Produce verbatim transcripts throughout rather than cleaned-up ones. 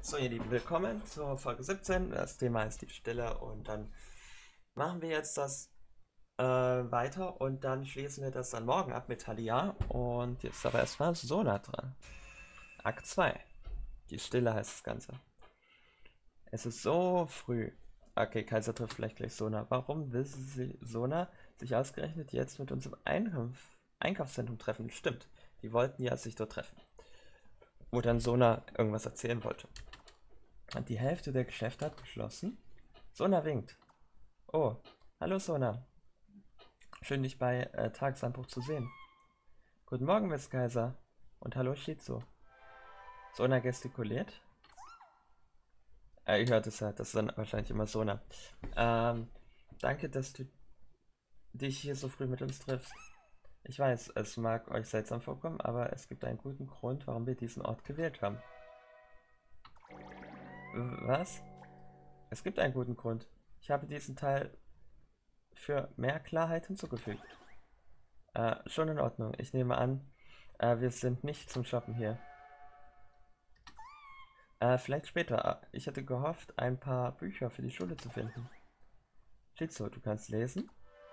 So, ihr Lieben, willkommen zur Folge siebzehn. Das Thema ist die Stille und dann machen wir jetzt das äh, weiter und dann schließen wir das dann morgen ab mit Thalia. Und jetzt aber erstmal Sona dran. Akt zwei. Die Stille heißt das Ganze. Es ist so früh. Okay, Kaiser trifft vielleicht gleich Sona. Warum will sie Sona sich ausgerechnet jetzt mit uns im Einkauf Einkaufszentrum treffen? Stimmt, die wollten ja sich dort treffen. Wo dann Sona irgendwas erzählen wollte. Und die Hälfte der Geschäfte hat geschlossen. Sona winkt. Oh, hallo Sona. Schön, dich bei äh, Tagesanbruch zu sehen. Guten Morgen, Miss Kaiser. Und hallo, Shizu. Sona gestikuliert. Äh, ihr hört es ja, das ist dann wahrscheinlich immer Sona. Ähm, danke, dass du dich hier so früh mit uns triffst. Ich weiß, es mag euch seltsam vorkommen, aber es gibt einen guten Grund, warum wir diesen Ort gewählt haben. Was? Es gibt einen guten Grund. Ich habe diesen Teil für mehr Klarheit hinzugefügt. Äh, schon in Ordnung. Ich nehme an, äh, wir sind nicht zum Shoppen hier. Äh, vielleicht später. Ich hatte gehofft, ein paar Bücher für die Schule zu finden. Shizu, du kannst lesen?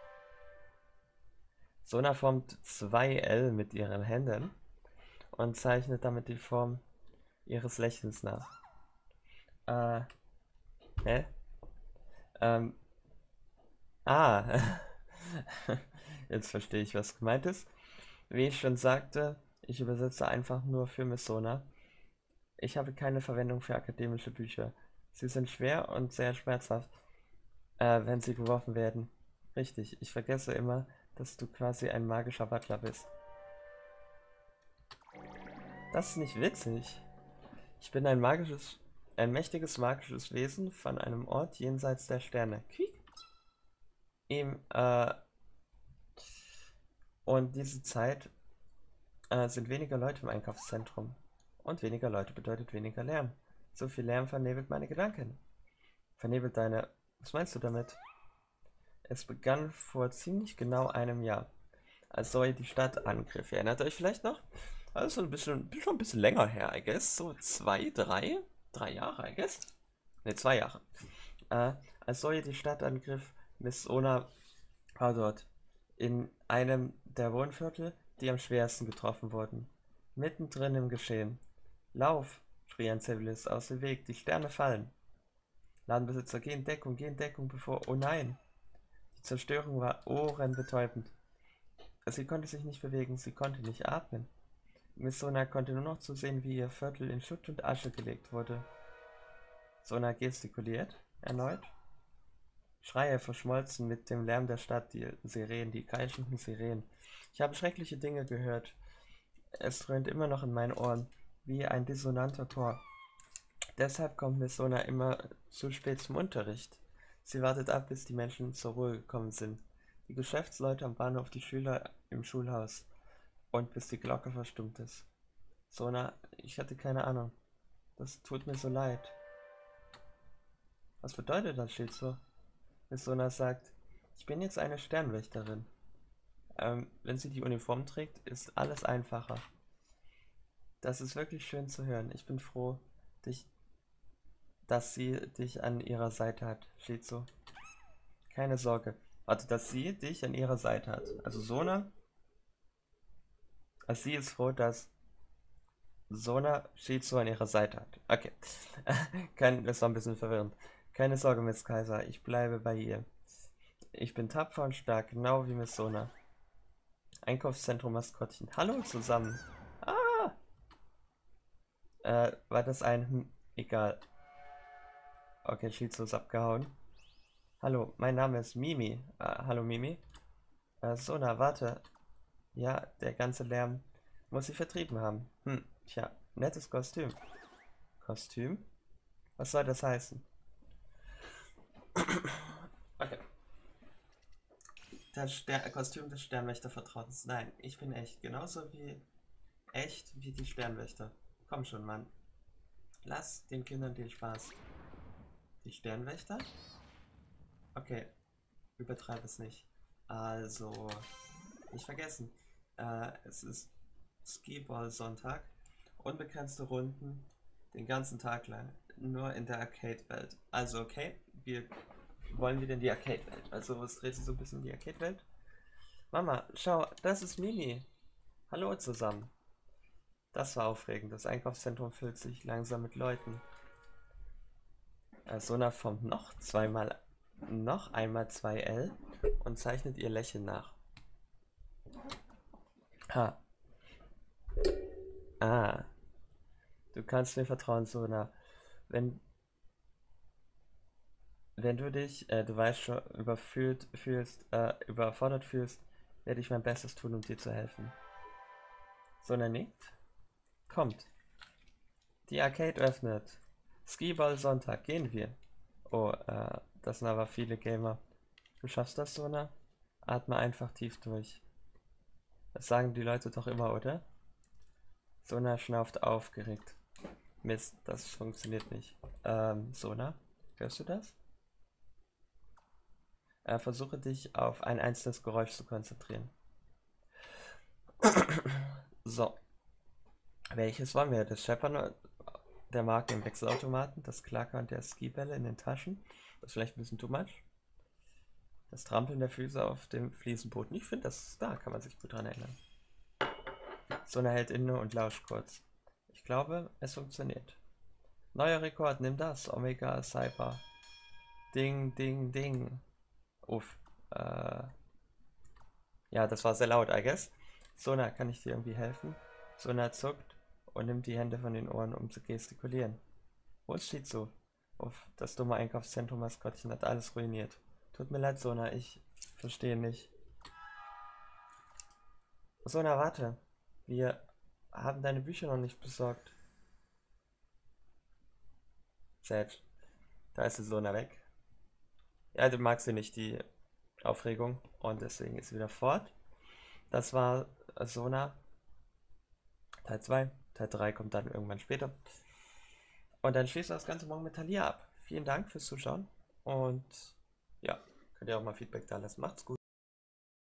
Sona formt zwei L mit ihren Händen und zeichnet damit die Form ihres Lächelns nach. Äh, hä? Ähm, ah. Jetzt verstehe ich, was gemeint ist. Wie ich schon sagte, ich übersetze einfach nur für Miss Sona. Ich habe keine Verwendung für akademische Bücher. Sie sind schwer und sehr schmerzhaft, äh, wenn sie geworfen werden. Richtig, ich vergesse immer, dass du quasi ein magischer Butler bist. Das ist nicht witzig. Ich bin ein magisches, ein mächtiges magisches Wesen von einem Ort jenseits der Sterne. Quiek. Ihm, äh, und diese Zeit äh, sind weniger Leute im Einkaufszentrum. Und weniger Leute bedeutet weniger Lärm. So viel Lärm vernebelt meine Gedanken. Vernebelt deine... Was meinst du damit? Es begann vor ziemlich genau einem Jahr, als Zoe die Stadt angriff. Ihr erinnert euch vielleicht noch? Also ein bisschen, schon ein bisschen länger her, I guess. So zwei, drei? Drei Jahre, I guess? Ne, zwei Jahre. Äh, als Zoe die Stadt angriff, Miss Ona war dort. In einem der Wohnviertel, die am schwersten getroffen wurden. Mittendrin im Geschehen. Lauf, schrie ein Zivilist aus dem Weg, die Sterne fallen. Ladenbesitzer, geh in Deckung, geh in Deckung, bevor... Oh nein! Die Zerstörung war ohrenbetäubend. Sie konnte sich nicht bewegen, sie konnte nicht atmen. Miss Sona konnte nur noch zusehen, wie ihr Viertel in Schutt und Asche gelegt wurde. Sona gestikuliert, erneut. Schreie verschmolzen mit dem Lärm der Stadt, die Sirenen, die kreischenden Sirenen. Ich habe schreckliche Dinge gehört. Es dröhnt immer noch in meinen Ohren, wie ein dissonanter Chor. Deshalb kommt Miss Sona immer zu spät zum Unterricht. Sie wartet ab, bis die Menschen zur Ruhe gekommen sind. Die Geschäftsleute am Bahnhof, die Schüler im Schulhaus. Und bis die Glocke verstummt ist. Sona, ich hatte keine Ahnung. Das tut mir so leid. Was bedeutet das, Shizu? Miss Sona sagt, ich bin jetzt eine Sternwächterin. Ähm, wenn sie die Uniform trägt, ist alles einfacher. Das ist wirklich schön zu hören. Ich bin froh, dich, dass sie dich an ihrer Seite hat, Shizu. Keine Sorge. Warte, dass sie dich an ihrer Seite hat. Also Sona, also sie ist froh, dass Sona Shizu an ihrer Seite hat. Okay. Kein, das war ein bisschen verwirrend. Keine Sorge, Miss Kaiser, ich bleibe bei ihr. Ich bin tapfer und stark, genau wie Miss Sona. Einkaufszentrum Maskottchen. Hallo zusammen. Ah! Äh, war das ein... Hm, egal. Okay, Shizu ist abgehauen. Hallo, mein Name ist Mimi. Äh, hallo Mimi. Äh, Sona, warte. Ja, der ganze Lärm muss sie vertrieben haben. Hm, tja, nettes Kostüm. Kostüm? Was soll das heißen? Okay. Das Ster Kostüm des Sternwächtervertrauens. Nein, ich bin echt. Genauso wie echt wie die Sternwächter. Komm schon, Mann. Lass den Kindern den Spaß. Die Sternwächter? Okay, übertreib es nicht. Also, nicht vergessen. Äh, es ist Skiball-Sonntag. Unbegrenzte Runden. Den ganzen Tag lang. Nur in der Arcade-Welt. Also, okay, wir wollen wieder in die Arcade-Welt. Also, es dreht sich so ein bisschen in die Arcade-Welt. Mama, schau, das ist Mimi. Hallo zusammen. Das war aufregend. Das Einkaufszentrum füllt sich langsam mit Leuten. Sona formt noch zweimal, noch einmal zwei L und zeichnet ihr Lächeln nach. Ha. Ah. Du kannst mir vertrauen, Sona. Wenn, wenn du dich, äh, du weißt schon, überfühlt fühlst, äh, überfordert fühlst, werde ich mein Bestes tun, um dir zu helfen. Sona nickt. Kommt. Die Arcade öffnet. Skiball Sonntag, gehen wir. Oh, äh, das sind aber viele Gamer. Du schaffst das, Sona? Atme einfach tief durch. Das sagen die Leute doch immer, oder? Sona schnauft aufgeregt. Mist, das funktioniert nicht. Ähm, Sona, hörst du das? Äh, versuche dich auf ein einzelnes Geräusch zu konzentrieren. So. Welches wollen wir? Das Scheppern der Marke im Wechselautomaten, das Klackern der Skibälle in den Taschen. Das ist vielleicht ein bisschen too much. Das Trampeln der Füße auf dem Fliesenboden. Ich finde, das da kann man sich gut dran erinnern. Sona hält inne und lauscht kurz. Ich glaube, es funktioniert. Neuer Rekord, nimm das. Omega Cyber. Ding, ding, ding. Uff. Äh. Ja, das war sehr laut, I guess. Sona, kann ich dir irgendwie helfen? Sona zuckt und nimmt die Hände von den Ohren, um zu gestikulieren. Wo ist Shizu? Uff, das dumme Einkaufszentrum-Maskottchen hat alles ruiniert. Tut mir leid, Sona, ich verstehe nicht. Sona, warte. Wir haben deine Bücher noch nicht besorgt. Selbst. Da ist die Sona weg. Ja, du magst sie nicht, die Aufregung. Und deswegen ist sie wieder fort. Das war Sona Teil zwei. Teil drei kommt dann irgendwann später. Und dann schließt das Ganze morgen mit Thalia ab. Vielen Dank fürs Zuschauen. Und ja, könnt ihr auch mal Feedback da lassen. Macht's gut.